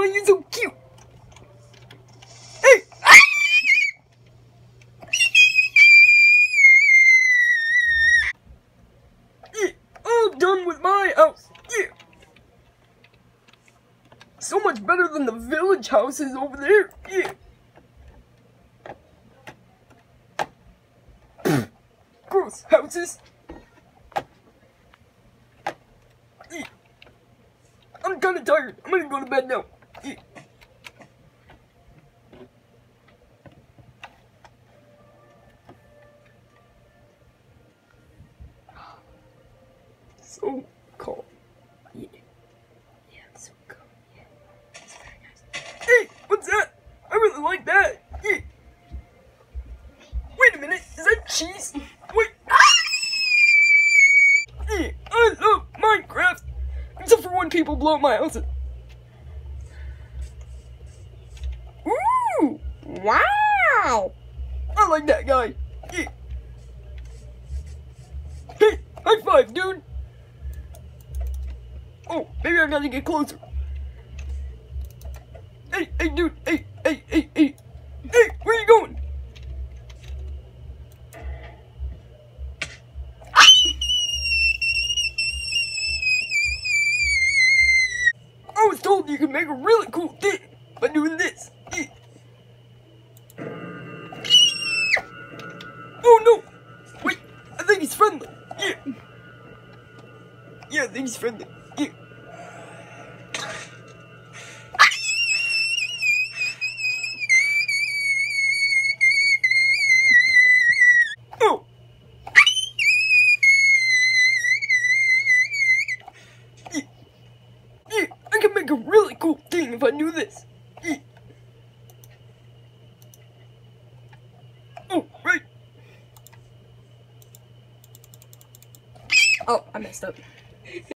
Oh, you're so cute. Hey! Ah! Yeah, all done with my house. Yeah. So much better than the village houses over there. Yeah. Gross houses. Yeah. I'm kinda tired. I'm gonna go to bed now. Yeah. So calm. Yeah. Yeah, so calm. Yeah. It's very nice. Hey, what's that? I really like that. Yeah. Wait a minute, is that cheese? Wait. Ah! Yeah, I love Minecraft. Except for when people blow up my house. Ooh! Wow! I like that guy. Yeah. Hey, high five, dude. Oh, maybe I gotta get closer. Hey, dude. Hey. Hey, where you going? I was told you could make a really cool thing by doing this. Yeah. Oh no! Wait, I think he's friendly. Yeah. Yeah, I think he's friendly. Yeah. Oh! Yeah. Yeah, I could make a really cool thing if I knew this. Yeah. Oh, right. Oh, I messed up.